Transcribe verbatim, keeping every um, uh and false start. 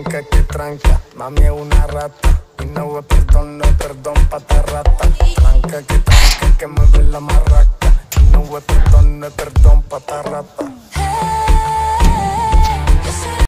tranca, que tranca, mami es una rata. Y no es perdón, no es perdón, pata rata. Tranca, que tranca, que mueve la marraca. Y no es perdón, no es perdón, pata rata.